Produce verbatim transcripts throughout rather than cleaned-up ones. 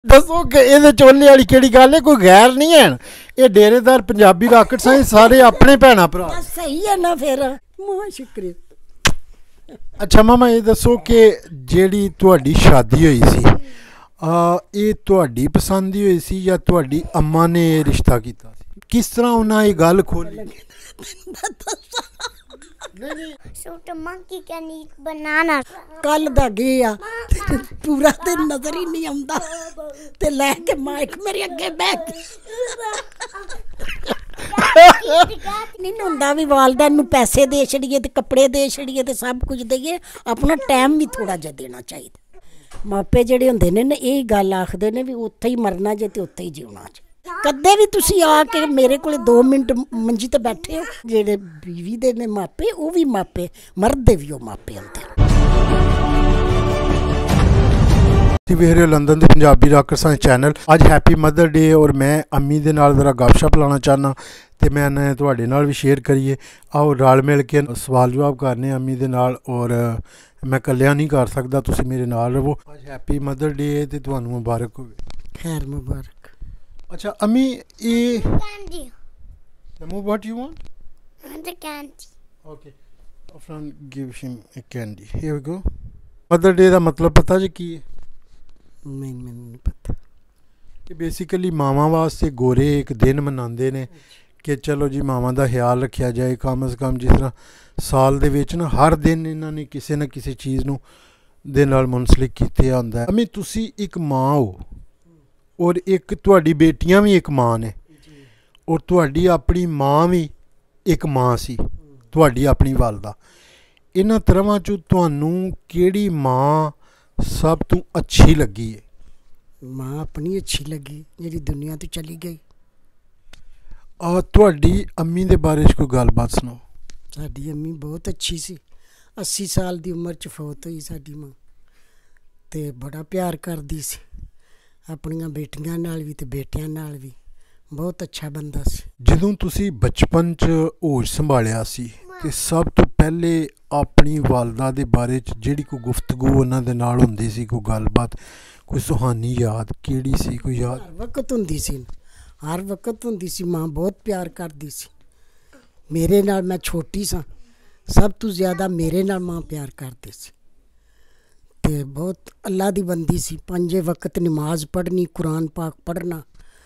दसो कि ये चोले वाली केड़ी गल है, कोई गैर नहीं है। ये डेरेदार पंजाबी राकेट साईं सारे अपने भैन भरा। सही है ना फिर मां शुक्रिया। अच्छा मामा ये दसो कि जेड़ी तुहाडी शादी हुई सी ये तुहाडी पसंद ही हुई सी या तुहाडी अम्मा ने रिश्ता कीता सी? किस तरह उन्हें ये गल खोली? So the monkey can eat banana. कल दा गया पूरा दिन नजर ही नहीं आंदा ते लेके माइक मेरे अगे बैठ नहीं हुंदा भी वालदा नूं पैसे दे छड़िए ते कपड़े दे छड़िए ते सब कुछ देइए, अपना टाइम भी थोड़ा जिहा देना चाहिए। मापे जेड़े हुंदे ने यही गल आखदे ने भी उत्थे ही मरना जे ते उत्थे ही जीना जे। कदे भी तुसी आके मेरे को दो मिनट मंजी ते बैठे हो, जेड़े बीवी दे ने मापे वो भी मापे, मर्द दे भी वो मापे होंदे। वेख रहे हो लंदन के पंजाबी राकेट साईं चैनल। अज हैप्पी मदर डे और मैं अम्मी दे नाल जरा गपशप लाना चाहना ते मैं तुहाडे नाल भी शेयर करिए। आओ रल मिल के सवाल जवाब करने अम्मी दे नाल, और मैं कल्लिया नहीं कर सकदा, तुसी मेरे नाल रवो। अज हैप्पी मदर डे ते तुहानू मुबारक होवे। खैर मुबारक। अच्छा अम्मी ये Candy. what you want? And the candy. Okay. Afran give him a candy. Here we go. Mother day का मतलब पता जी की है? नहीं मैंने नहीं पता। कि बेसिकली मावां वास्ते गोरे एक दिन मनाते ने कि चलो जी मावां का ख्याल रखा जाए। कम अज़ कम जिस तरह साल दे विच ना हर दिन इन्होंने किसी न किसी चीज़ नूं दे नाल मुनसलिक किया होंदा है। अम्मी तुसी एक माँ हो और एक तुहाडी बेटियां भी एक माँ ने, और तुहाडी अपनी माँ भी एक माँ सी, तुहाडी अपनी वालदा। इन्हां तरहां चों तुहानू केड़ी माँ सब तो अच्छी लगी है? माँ अपनी अच्छी लगी जेड़ी दुनिया तो चली गई। आ तुहाडी अम्मी दे बारे च कोई गलबात सुनाओ। साडी अम्मी बहुत अच्छी सी, अस्सी साल दी उम्र च फौत हुई साडी माँ, ते बड़ा प्यार करदी सी अपनियां बेटियां नाल भी ते बेटियां नाल भी। बहुत अच्छा बंदा सी। जदों तुसी बचपन च होश संभालिया सी ते सब तो पहले अपनी वालदा दे बारे च जेड़ी कोई गुफ्तगू उन्हां दे नाल हुंदी सी, कोई गलबात, कोई सुहानी याद केड़ी सी? कोई याद? हर वक्त हुंदी सी, हर वक्त हुंदी सी। माँ बहुत प्यार करदी सी मेरे नाल। मैं छोटी सा, सब तो ज़्यादा मेरे नाल माँ प्यार करदी सी ते बहुत अल्लाह दी बंदी सी। पंजे वक्त नमाज पढ़नी, कुरान पाक पढ़ना,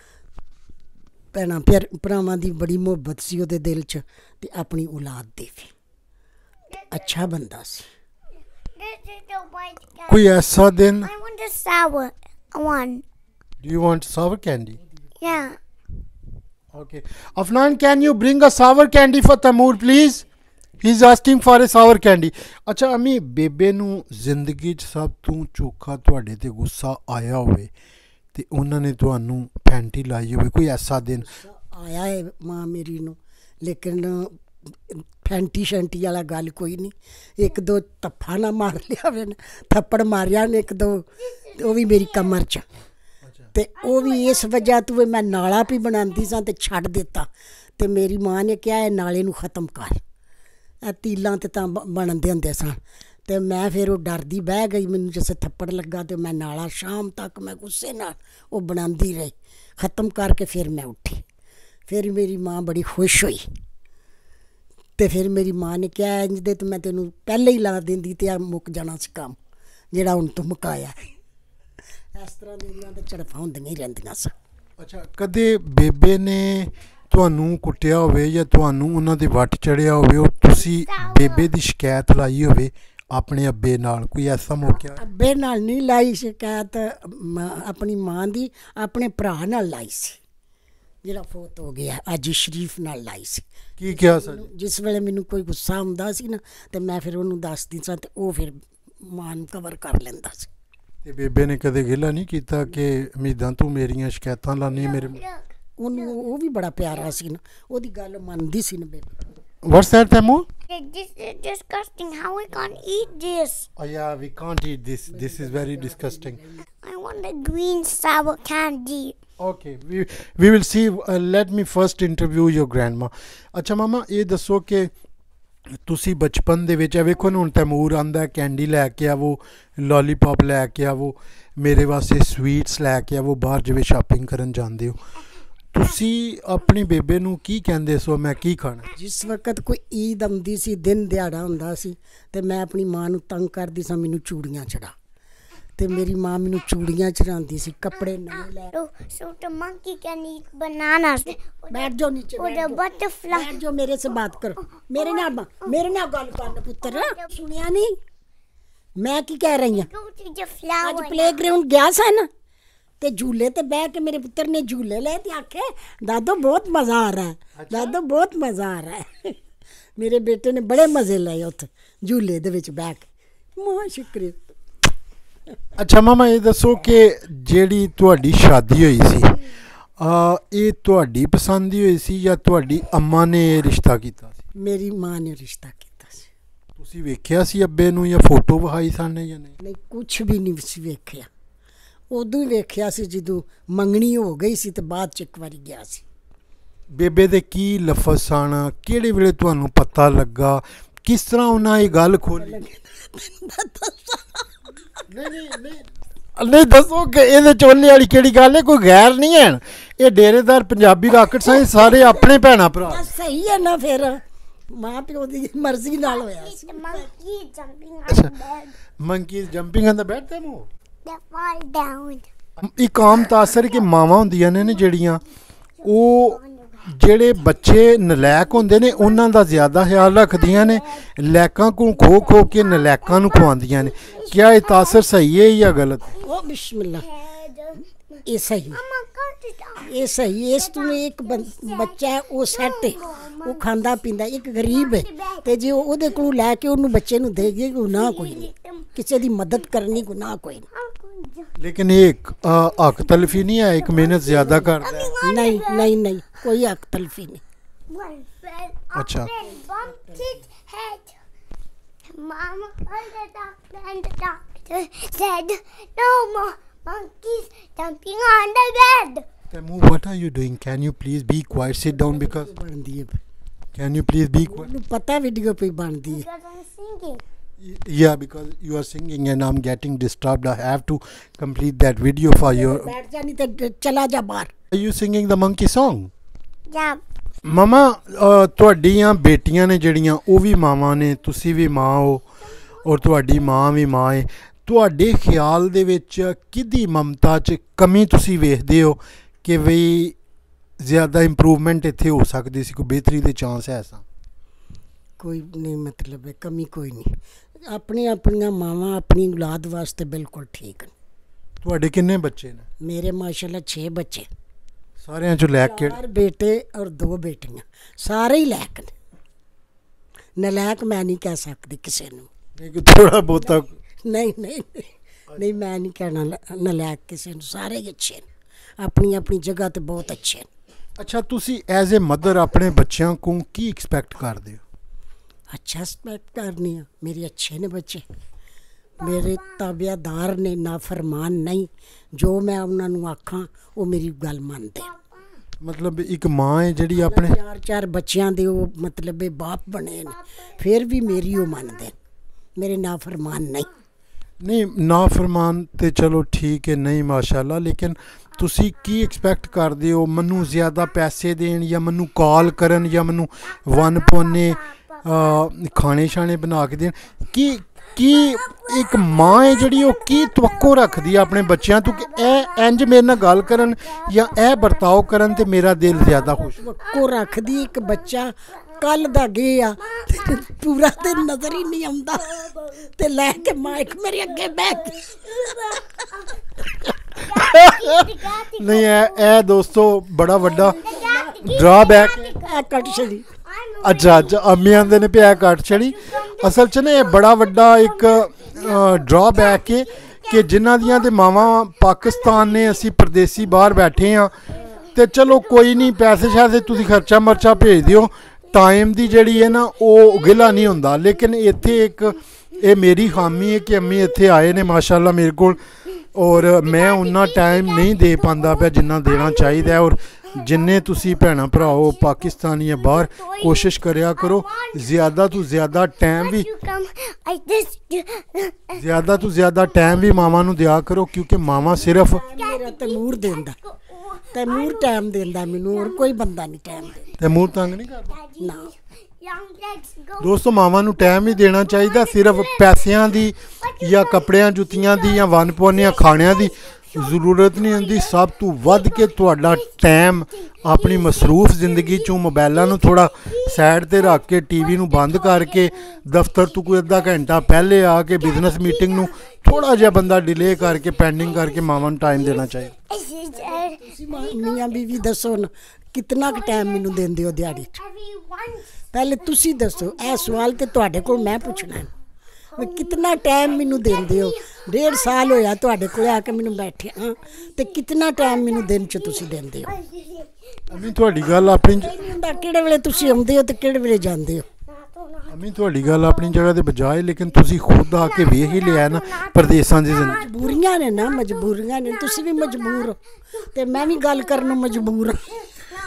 भैणां भरावां दी बड़ी मुहब्बत सी ओहदे दिल च ते अपनी औलाद दी भी। अच्छा बंदा सी। This is the white candy. कोई ऐसा दिन? I want the sour one. Do you want sour candy? Yeah. Okay. Afnan, can you bring a sour candy for Tamoor please? He's asking for a sour candy. अच्छा अम्मी बेबे नू जिंदगी च सब तो चोखा तुहाडे ते गुस्सा आया होवे ते उन्हां ने तुहानू फैंटी लाई होवे, कोई ऐसा दिन? आया है माँ मेरी नू, लेकिन फैंटी शैंटी वाला गल कोई नहीं। एक दो तफा ना मार लिया वे, थप्पड़ मारिया ने एक दो, वो भी मेरी कमर च, ते वो भी इस वजह तो मैं नाला भी बनाती सा ते छड्ड दिता। ते मेरी माँ ने कहा है नाले नू खत्म कर, तीलां ते तां बनदे हुंदे सन। ते मैं फिर वो डरदी बह गई, मैनू जिस थप्पड़ लगा तो मैं नाला शाम तक मैं गुस्से नाल वो बनाती रही। ख़त्म करके फिर मैं उठी, फिर मेरी माँ बड़ी खुश हुई। तो फिर मेरी माँ ने कहा इंज दे तो मैं तेनू पहले ही ला देंदी ते मुक जाना सी काम जेड़ा हुण तू मुकाया। इस तरह दियां ते झड़फां होंदियां ही रहिंदियां सन। अच्छा कदे बेबे ने तुहानू कुट्टिया होवे या तुहानू उन्हां दे वट चढ़िया होवे और तुसी बेबे दी शिकायत लाई होवे अपने अब्बे नाल, कोई ऐसा मौका? अब्बे नाल नहीं लाई शिकायत, अपनी माँ दी अपने भरा नाल लाई सी जेड़ा फोत हो गया, अज शरीफ नाल लाई सी। की क्या सर? जिस वेले मैनू कोई गुस्सा आउंदा सी ना ते मैं फिर उहनू दसदी सा ते ओह फिर मां नू कवर कर लैंदा सी। ते बेबे ने कदे गिला नहीं कीता कि उम्मीदां तू मेरियां शिकायतां लानी मेरे? ਉਹਨੂੰ ਉਹ ਵੀ ਬੜਾ ਪਿਆਰਾ ਸੀ ਨਾ, ਉਹਦੀ ਗੱਲ ਮੰਨਦੀ ਸੀ ਨਾ ਬੇਬੇ। What's that, Tamu? This is disgusting. How we can't eat this? Oh yeah, we can't eat this. This is very disgusting. I want the green sour candy. Okay, we we will see. Uh, let me first interview your grandma. अच्छा मामा ये दसो कि ਤੁਸੀਂ ਬਚਪਨ ਦੇ ਵਿੱਚ ਵੇਖੋ ਨਾ ਹੁਣ ਤੈਮੂਰ ਆਂਦਾ ਕੈਂਡੀ ਲੈ ਕੇ ਆਵੋ, ਲੋਲੀਪੌਪ ਲੈ ਕੇ ਆਵੋ, ਮੇਰੇ ਵਾਸਤੇ ਸਵੀਟਸ ਲੈ ਕੇ ਆਵੋ, ਬਾਹਰ ਜਿਵੇਂ ਸ਼ਾਪਿੰਗ ਕਰਨ ਜਾਂਦੇ ਹੋ, ਤੁਸੀਂ ਆਪਣੀ ਬੇਬੇ ਨੂੰ ਕੀ ਕਹਿੰਦੇ ਸੋ ਮੈਂ ਕੀ ਖਾਣਾ? ਜਿਸ ਵਕਤ ਕੋਈ ਈਦ ਆਉਂਦੀ ਸੀ, ਦਿਨ ਦਿਹਾੜਾ ਹੁੰਦਾ ਸੀ, ਤੇ ਮੈਂ ਆਪਣੀ ਮਾਂ ਨੂੰ ਤੰਗ ਕਰਦੀ ਸਾਂ ਮੈਨੂੰ ਚੂੜੀਆਂ ਚੜਾ, ਤੇ ਮੇਰੀ ਮਾਂ ਮੈਨੂੰ ਚੂੜੀਆਂ ਚੜਾਉਂਦੀ ਸੀ, ਕੱਪੜੇ ਨਵੇਂ ਲੈ। So, so the monkey can eat bananas. बैठ जाओ नीचे, Or बैठ the जाओ, butterfly. बैठ जाओ, मेरे से बात करो, मेरे नाल मेरे नाल गल कर पुत्र। सुनिया नहीं मैं की कह रही हूं? Go to the आज flower. प्लेग्राउंड गया सा ना, ते झूले ते बैठ के मेरे पुत्र ने झूले ले ते आखे दादो बहुत मजा आ रहा है, दादो बहुत मजा आ रहा है। मेरे बेटे ने बड़े मजे लाए उत्थे झूले दे विच बैठ के। मां शुक्रिया। ਅੱਛਾ ਮਾਮਾ ਇਹ ਦੱਸੋ ਕਿ ਜਿਹੜੀ ਤੁਹਾਡੀ ਸ਼ਾਦੀ ਹੋਈ ਸੀ ਆ ਇਹ ਤੁਹਾਡੀ ਪਸੰਦ ਦੀ ਹੋਈ ਸੀ ਜਾਂ ਤੁਹਾਡੀ ਅੰਮਾ ਨੇ ਰਿਸ਼ਤਾ ਕੀਤਾ ਸੀ? मेरी मां ने रिश्ता किया सी। ਤੁਸੀਂ ਵੇਖਿਆ ਸੀ ਅੱਬੇ ਨੂੰ ਜਾਂ ਫੋਟੋ ਵਿਖਾਈ ਸਾਨੇ ਜਾਂ ਨਹੀਂ? नहीं कुछ भी नहीं सी वेखिया, उदों ही वेखिया सी जदों मंगनी हो गई सी ते बाद च एक बारी गया सी। ਬੇਬੇ ਦੇ ਕੀ ਲਫ਼ਜ਼ ਸਨ, ਕਿਹੜੇ ਵੇਲੇ ਤੁਹਾਨੂੰ ਪਤਾ ਲੱਗਾ, ਕਿਸ ਤਰ੍ਹਾਂ ਉਹਨਾਂ ਇਹ ਗੱਲ ਖੋਲੀ? ਨਹੀਂ ਨਹੀਂ ਨਹੀਂ ਨਹੀਂ ਦੱਸੋ ਕਿ ਇਹਦੇ ਚੋਲੇ ਵਾਲੀ ਕਿਹੜੀ ਗੱਲ ਹੈ, ਕੋਈ ਗੈਰ ਨਹੀਂ ਹੈ, ਇਹ ਡੇਰੇਦਾਰ ਪੰਜਾਬੀ ਰਾਕਟ ਸਾਇੰਸ ਸਾਰੇ ਆਪਣੇ ਭੈਣਾਂ ਭਰਾ। सही है ना, फिर मां प्यो दी मर्जी नाल होया सी। The monkey jumping on the bed. Monkey jumping on the bed ਤੇ ਮੂੰਹ They fall down. ਇੱਕ ਆਮ ਤਾਸਰ ਕਿ ਮਾਵਾਂ ਹੁੰਦੀਆਂ ਨੇ ਨੇ ਜਿਹੜੀਆਂ ਉਹ ਜਿਹੜੇ ਬੱਚੇ ਨਲਾਇਕ ਹੁੰਦੇ ਨੇ ਉਹਨਾਂ ਦਾ ਜ਼ਿਆਦਾ ਖਿਆਲ ਰੱਖਦੀਆਂ ਨੇ, ਲੈਕਾਂ को ਖੋ ਖੋ ਕੇ ਨਲਾਇਕਾਂ ਨੂੰ ਖਵਾਉਂਦੀਆਂ ਨੇ। क्या ਇਹ ਤਾਸਰ ਸਹੀ ਹੈ ਜਾਂ ਗਲਤ? ओ बिस्मिल्लाह, Head. ये सही, Mama, cut it off. ये सही। इस तू एक बं- बच्चा है वो सैट है, वो खांदा पींदा, एक गरीब है ते जे ਉਹਦੇ ਕੋਲੋਂ ਲੈ ਕੇ ਉਹਨੂੰ ਬੱਚੇ ਨੂੰ ਦੇ ਗਏ ਗੁਨਾਹ ਕੋਈ ਨਹੀਂ, ਕਿਸੇ ਦੀ ਮਦਦ ਕਰਨੀ ਗੁਨਾਹ ਕੋਈ ਨਹੀਂ। लेकिन एक हक तलफी नहीं है, एक मेहनत ज्यादा करता है। नहीं नहीं नहीं, कोई हक तलफी नहीं। One fell up अच्छा। and bumped its head. Mama called the doctor and the doctor said, no more monkeys jumping on the bed. Tamu, what are you doing? Can you please be quiet? Sit down because. ਬਣਦੀ ਹੈ, Can you please be quiet? ਉਹਨੂੰ ਪਤਾ video ਪਈ ਬਣਦੀ ਹੈ। Because I'm singing. Yeah, because you are singing and I'm getting disturbed. I have to complete that video for your. ਬੈਠ ਜਾ ਨਹੀਂ ਤੇ ਚਲਾ ਜਾ ਬਾਹਰ। Are you singing the monkey song? Yeah. ਮਮਾ ਤੁਹਾਡੀਆਂ ਬੇਟੀਆਂ ਨੇ ਜਿਹੜੀਆਂ ਉਹ ਵੀ ਮਾਵਾਂ ਨੇ, ਤੁਸੀਂ ਵੀ ਮਾਂ ਹੋ ਔਰ ਤੁਹਾਡੀ ਮਾਂ ਵੀ ਮਾਂ ਹੈ। ਤੁਹਾਡੇ ਖਿਆਲ ਦੇ ਵਿੱਚ ਕਿਹਦੀ ਮਮਤਾ 'ਚ ਕਮੀ ਤੁਸੀਂ ਵੇਖਦੇ ਹੋ ਕਿ ਵੀ ਜ਼ਿਆਦਾ ਇੰਪਰੂਵਮੈਂਟ ਇੱਥੇ ਹੋ ਸਕਦੀ ਸੀ, ਕੋਈ ਬਿਹਤਰੀ ਦੇ ਚਾਂਸ ਹੈ ਐਸਾ? ਕੋਈ ਨਹੀਂ, ਮਤਲਬ ਹੈ ਕਮੀ ਕੋਈ ਨਹੀਂ। ਆਪਣੀ ਆਪਣੀਆਂ ਮਾਵਾਂ ਆਪਣੀ ਔਲਾਦ ਵਾਸਤੇ ਬਿਲਕੁਲ ਠੀਕ ਨੇ। ਤੁਹਾਡੇ ਕਿੰਨੇ ਬੱਚੇ ਨੇ? ਮੇਰੇ ਮਾਸ਼ਾਅੱਲਾ ਛੇ ਬੱਚੇ, ਸਾਰਿਆਂ 'ਚੋਂ ਲੈ ਕੇ ਚਾਰ ਬੇਟੇ ਔਰ ਦੋ ਬੇਟੀਆਂ, ਸਾਰੇ ਹੀ ਲਾਇਕ ਨੇ। ਨਲਾਇਕ ਮੈਂ ਨਹੀਂ ਕਹਿ ਸਕਦੀ ਕਿਸੇ ਨੂੰ। ਥੋੜਾ ਬਹੁਤਾ ਨਹੀਂ ਨਹੀਂ ਨਹੀਂ, ਮੈਂ ਨਹੀਂ ਕਹਿਣਾ ਨ- ਨਲਾਇਕ ਕਿਸੇ ਨੂੰ, ਸਾਰੇ ਹੀ ਅੱਛੇ ਨੇ, ਆਪਣੀ ਆਪਣੀ ਜਗ੍ਹਾ ਤੇ ਬਹੁਤ ਅੱਛੇ ਨੇ। ਅੱਛਾ, ਤੁਸੀਂ ਐਜ਼ ਏ ਮਦਰ ਆਪਣੇ ਬੱਚਿਆਂ ਕੋਲ ਕੀ ਐਕਸਪੈਕਟ ਕਰਦੇ ਹੋ? अच्छा एक्सपेक्ट करनी है, मेरे अच्छे ने बच्चे, मेरे ताबियादार ने, नाफरमान नहीं। जो मैं उन्होंने आखा वो मेरी गल मानते। मतलब एक माँ है जी अपने चार चार बच्चों के वो मतलब बाप बने ने, फिर भी मेरी वो मानते, मेरे नाफरमान नहीं। नहीं नाफरमान तो चलो ठीक है, नहीं माशाल्लाह, लेकिन ਤੁਸੀਂ ਕੀ ਐਕਸਪੈਕਟ ਕਰਦੇ ਹੋ? ਮੈਨੂੰ ਜ਼ਿਆਦਾ ਪੈਸੇ ਦੇਣ ਜਾਂ ਮੈਨੂੰ ਕਾਲ ਕਰਨ ਜਾਂ ਮੈਨੂੰ ਵਨ ਪੋਨੇ ਖਾਣੇ ਛਾਣੇ ਬਣਾ ਕੇ ਦੇਣ? ਕੀ ਕੀ ਇੱਕ ਮਾਂ ਹੈ ਜਿਹੜੀ ਉਹ ਕੀ ਤਵੱਕੋ ਰੱਖਦੀ ਹੈ ਆਪਣੇ ਬੱਚਿਆਂ ਤੋਂ ਕਿ ਇਹ ਇੰਜ ਮੇਰੇ ਨਾਲ ਗੱਲ ਕਰਨ ਜਾਂ ਇਹ ਵਰਤਾਓ ਕਰਨ ਤੇ ਮੇਰਾ ਦਿਲ ਜ਼ਿਆਦਾ ਖੁਸ਼? ਤਵੱਕੋ ਰੱਖਦੀ ਇੱਕ ਬੱਚਾ ਕੱਲ ਦਾ ਗਿਆ ਪੂਰਾ ਤੇ ਨਜ਼ਰ ਹੀ ਨਹੀਂ ਆਉਂਦਾ ਤੇ ਲੈ ਕੇ ਮਾਈਕ ਮੇਰੇ ਅੱਗੇ ਬਹਿ ਕੇ नहीं है ए दोस्तों बड़ा वड्डा ड्रॉबैक ਇਹ ਕੱਟ ਛੜੀ। अच्छा अच्छा अम्मी आंदे ने पिया कट छड़ी। असल च ने बड़ा वड्डा एक ड्रॉबैक है कि जिन्हां दियां ते मावां पाकिस्तान ने असी परदेसी बाहर बैठे हाँ ते चलो कोई नहीं पैसे शैसे तुसीं खर्चा मर्चा भेज दिओ, टाइम दी जिहड़ी है ना वो गिला नहीं हुंदा। लेकिन इत्थे एक ये मेरी खामी है कि अम्मी इत्थे आए ने माशाअल्लाह मेरे कोल और मैं उन्ना टाइम नहीं दे पाता पे जिन्ना देना चाहिए। और ਜਿੰਨੇ ਤੁਸੀਂ ਭੈਣਾਂ ਭਰਾਓ ਪਾਕਿਸਤਾਨੀ ਜਾਂ ਬਾਹਰ ਕੋਸ਼ਿਸ਼ ਕਰਿਆ ਕਰੋ ਜ਼ਿਆਦਾ ਤੋਂ ਜ਼ਿਆਦਾ ਟਾਈਮ ਵੀ You come like this. ਜ਼ਿਆਦਾ ਤੋਂ ਜ਼ਿਆਦਾ ਟਾਈਮ ਵੀ ਮਾਵਾਂ ਨੂੰ ਦਿਆ ਕਰੋ ਕਿਉਂਕਿ ਮਾਵਾਂ ਸਿਰਫ ਮੇਰਾ ਤੈਮੂਰ ਦਿੰਦਾ ਤੈਮੂਰ ਟਾਈਮ ਦਿੰਦਾ ਮੈਨੂੰ ਹੋਰ ਕੋਈ ਬੰਦਾ ਨਹੀਂ ਟਾਈਮ ਦਿੰਦਾ ਤੈਮੂਰ ਤੰਗ ਨਹੀਂ ਕਰਦਾ Daddy, ਨਾ young legs go. ਦੋਸਤੋ ਮਾਵਾਂ ਨੂੰ ਟਾਈਮ ਹੀ ਦੇਣਾ ਚਾਹੀਦਾ ਸਿਰਫ ਪੈਸਿਆਂ ਦੀ ਜਾਂ ਕੱਪੜਿਆਂ ਜੁੱਤੀਆਂ ਦੀ ਜਾਂ ਵੰਨ ਪਵੰਨੀਆਂ ਖਾਣਿਆਂ ਦੀ ਜ਼ਰੂਰਤ ਨਹੀਂ ਹੁੰਦੀ ਸਭ ਤੋਂ ਵੱਧ ਕੇ ਤੁਹਾਡਾ ਟਾਈਮ ਆਪਣੀ ਮਸਰੂਫ ਜ਼ਿੰਦਗੀ ਚੋਂ ਮੋਬਾਈਲਾਂ ਨੂੰ ਥੋੜਾ ਸਾਈਡ ਤੇ ਰੱਖ ਕੇ ਟੀਵੀ ਨੂੰ ਬੰਦ ਕਰਕੇ ਦਫ਼ਤਰ ਤੋਂ ਕੋਈ ਅੱਧਾ ਘੰਟਾ ਪਹਿਲੇ ਆ ਕੇ ਬਿਜ਼ਨਸ ਮੀਟਿੰਗ ਨੂੰ ਥੋੜਾ ਜਿਹਾ ਬੰਦਾ ਡਿਲੇ ਕਰਕੇ ਪੈਂਡਿੰਗ ਕਰਕੇ ਮਾਵਾਂ ਨੂੰ ਟਾਈਮ ਦੇਣਾ ਚਾਹੀਦਾ This is uh, ਤੁਸੀਂ ਮਾਂ- ਮੀਆਂ ਬੀਵੀ ਦੱਸੋ ਨਾ ਕਿੰਨਾ ਕੁ ਟਾਈਮ ਮੈਨੂੰ ਦਿੰਦੇ ਹੋ ਦਿਹਾੜੀ 'ਚ everyone. ਪਹਿਲੇ ਤੁਸੀਂ ਦੱਸੋ ਇਹ ਸਵਾਲ ਤੇ ਤੁਹਾਡੇ ਕੋਲ ਮੈਂ ਪੁੱਛਣਾ ਹੈ ਵੀ ਕਿੰਨਾ ਟਾਈਮ ਮੈਨੂੰ ਦਿੰਦੇ ਹੋ ਡੇਢ ਸਾਲ ਹੋਇਆ ਤੁਹਾਡੇ ਕੋਲ ਆ ਕੇ ਮੈਨੂੰ ਬੈਠੇ ਹਾਂ ਤੇ ਕਿੰਨਾ ਟਾਈਮ ਮੈਨੂੰ ਦਿਨ 'ਚ ਤੁਸੀਂ ਦਿੰਦੇ ਹੋ ਅਮੀ ਤੁਹਾਡੀ ਗੱਲ ਆਪਣੀ ਨਹੀਂ ਹੁੰਦਾ ਕਿਹੜੇ ਵੇਲੇ ਤੁਸੀਂ ਆਉਂਦੇ ਹੋ ਤੇ ਕਿਹੜੇ ਵੇਲੇ ਜਾਂਦੇ ਹੋ ਅਮੀ ਤੁਹਾਡੀ ਗੱਲ ਆਪਣੀ ਜਗ੍ਹਾ ਤੇ ਬਜਾਏ ਲੇਕਿਨ ਤੁਸੀਂ ਖੁਦ ਆ ਕੇ ਵੇਖ ਹੀ ਲਿਆ ਨਾ ਪਰਦੇਸਾਂ ਦੀ ਜ਼ਿੰਦਗੀ ਮਜਬੂਰੀਆਂ ਨੇ ਨਾ ਮਜਬੂਰੀਆਂ ਨੇ ਤੁਸੀਂ ਵੀ ਮਜਬੂਰ ਹੋ ਤੇ ਮੈਂ ਵੀ ਗੱਲ ਕਰਨ ਨੂੰ ਮਜਬੂਰ ਹਾਂ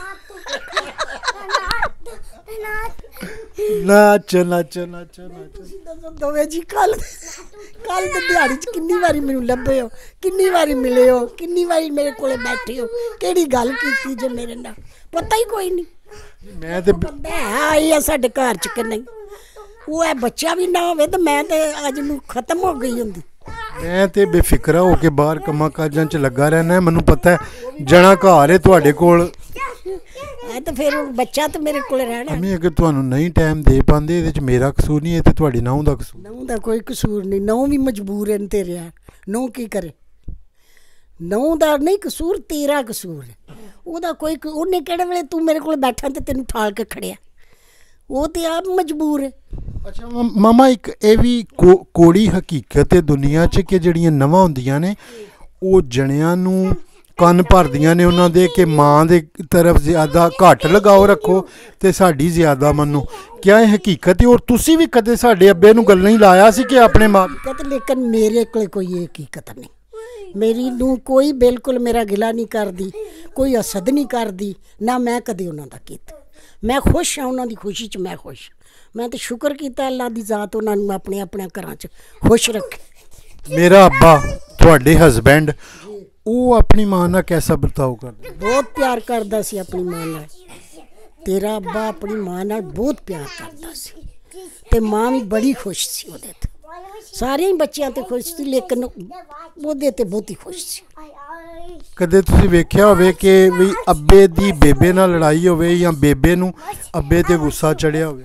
ਨੱਚ ਨੱਚ ਨੱਚ ਨੱਚ ਤੁਸੀਂ ਦੱਸੋ ਦੋਵੇਂ ਜੀ ਕੱਲ ਕੱਲ ਦੀ ਦਿਹਾੜੀ 'ਚ ਕਿੰਨੀ ਵਾਰੀ ਮੈਨੂੰ ਲੱਭੇ ਹੋ ਕਿੰਨੀ ਵਾਰੀ ਮਿਲੇ ਹੋ ਕਿੰਨੀ ਵਾਰੀ ਮੇਰੇ ਕੋਲੇ ਬੈਠੇ ਹੋ ਕਿਹੜੀ ਗੱਲ ਕੀਤੀ ਜੇ ਮੇਰੇ ਨਾਲ ਪਤਾ ਹੀ ਕੋਈ ਨਹੀਂ ਮੈਂ ਤੇ ਬੰਦਾ ਹੈ ਆਈ ਆ ਸਾਡੇ ਘਰ 'ਚ ਕਿ ਨਹੀਂ ਉਹ ਹੈ ਬੱਚਾ ਵੀ ਨਾ ਹੋਵੇ ਤਾਂ ਮੈਂ ਤੇ ਅੱਜ ਨੂੰ ਖਤਮ ਹੋ ਗਈ ਹੁੰਦੀ ਮੈਂ ਤੇ ਬੇਫਿਕਰਾ ਹੋ ਕੇ ਬਾਹਰ ਕੰਮਾਂ ਕਾਜਾਂ 'ਚ ਲੱਗਾ ਰਹਿਣਾ ਮੈਨੂੰ ਪਤਾ ਹੈ ਜਣਾ ਘਰ ਹੈ ਤੁਹਾਡੇ ਕੋਲ ਐ ਤਾਂ ਫਿਰ ਬੱਚਾ ਤਾਂ ਮੇਰੇ ਕੋਲ ਰਹਿਣਾ ਅਮੀ ਅਗਰ ਤੁਹਾਨੂੰ ਨਹੀਂ ਟਾਈਮ ਦੇ ਪਾਉਂਦੇ ਇਹਦੇ 'ਚ ਮੇਰਾ ਕਸੂਰ ਨਹੀਂ ਇਹ ਤੇ ਤੁਹਾਡੀ ਨਹੁੰ ਦਾ ਕਸੂਰ ਨਹੁੰ ਦਾ ਕੋਈ ਕਸੂਰ ਨਹੀਂ ਨਹੁੰ ਵੀ ਮਜਬੂਰ ਹੈ ਤੇਰੇ ਆ ਨਹੁੰ ਕੀ ਕਰੇ ਨਹੁੰ ਦਾ ਨਹੀਂ ਕਸੂਰ ਤੇਰਾ ਕਸੂਰ ਹੈ ਉਹਦਾ ਕੋਈ ਕ- ਉਹਨੇ ਕਿਹੜੇ ਵੇਲੇ ਤੂੰ ਮੇਰੇ ਕੋਲ ਬੈਠਾ ਤੇ ਤੈਨੂੰ ਠਾਲ ਕੇ ਖੜਿਆ ਉਹ ਤੇ ਆਪ ਮਜਬੂਰ ਹੈ ਅੱਛਾ ਮ- ਮਾਮਾ ਇੱਕ ਇਹ ਵੀ ਕੋ- ਕੋੜੀ ਹਕੀਕਤ ਹੈ ਦੁਨੀਆ 'ਚ ਕਿ ਜਿਹੜੀਆਂ ਨਵਾਂ ਹੁੰਦੀਆਂ ਨੇ ਉਹ ਜਣਿਆਂ ਨੂੰ ਕੰਨ ਭਰਦੀਆਂ ਨੇ ਉਹਨਾਂ ਦੇ ਕਿ ਮਾਂ ਦੇ ਤਰਫ ਜ਼ਿਆਦਾ ਘੱਟ ਲਗਾਓ ਰੱਖੋ ਤੇ ਸਾਡੀ ਜ਼ਿਆਦਾ ਮੰਨੋ ਕਿਆ ਇਹ ਹਕੀਕਤ ਹੈ ਔਰ ਤੁਸੀਂ ਵੀ ਕਦੇ ਸਾਡੇ ਅੱਬੇ ਨੂੰ ਗੱਲ ਨਹੀਂ ਲਾਇਆ ਸੀ ਕਿ ਆਪਣੇ ਮਾਂ ਹਕੀਕਤ ਲੇਕਿਨ ਮੇਰੇ ਕੋਲ ਕੋਈ ਇਹ ਹਕੀਕਤ ਨਹੀਂ ਮੇਰੀ ਨੂੰ ਕੋਈ ਬਿਲਕੁਲ ਮੇਰਾ ਗਿਲਾ ਨਹੀਂ ਕਰਦੀ ਕੋਈ ਹਸਦ ਨਹੀਂ ਕਰਦੀ ਨਾ ਮੈਂ ਕਦੇ ਉਹਨਾਂ ਦਾ ਕੀਤਾ ਮੈਂ ਖੁਸ਼ ਹਾਂ ਉਹਨਾਂ ਦੀ ਖੁਸ਼ੀ 'ਚ ਮੈਂ ਖੁਸ਼ ਮੈਂ ਤਾਂ ਸ਼ੁਕਰ ਕੀਤਾ ਅੱਲਾ ਦੀ ਜ਼ਾਤ ਉਹਨਾਂ ਨੂੰ ਆਪਣੇ ਆਪਣੇ ਘਰਾਂ 'ਚ ਖੁਸ਼ ਰੱਖੇ ਮੇਰਾ ਅੱਬਾ ਤੁਹਾਡੇ ਹਸਬੈਂਡ ਉਹ ਆਪਣੀ ਮਾਂ ਨਾਲ ਕੈਸਾ ਵਰਤਾਓ ਕਰਦੇ ਬਹੁਤ ਪਿਆਰ ਕਰਦਾ ਸੀ ਆਪਣੀ ਮਾਂ ਨਾਲ ਤੇਰਾ ਅੱਬਾ ਆਪਣੀ ਮਾਂ ਨਾਲ ਬਹੁਤ ਪਿਆਰ ਕਰਦਾ ਸੀ ਤੇ ਮਾਂ ਵੀ ਬੜੀ ਖੁਸ਼ ਸੀ ਉਹਦੇ ਤੇ ਸਾਰੇ ਹੀ ਬੱਚਿਆਂ ਤੇ ਖੁਸ਼ ਸੀ ਲੇਕਿਨ ਉਹਦੇ ਤੇ ਬਹੁਤ ਹੀ ਖੁਸ਼ ਸੀ ਕਦੇ ਤੁਸੀਂ ਵੇਖਿਆ ਹੋਵੇ ਕਿ ਵੀ ਅੱਬੇ ਦੀ ਬੇਬੇ ਨਾਲ ਲੜਾਈ ਹੋਵੇ ਜਾਂ ਬੇਬੇ ਨੂੰ ਅੱਬੇ ਤੇ ਗੁੱਸਾ ਚੜਿਆ ਹੋਵੇ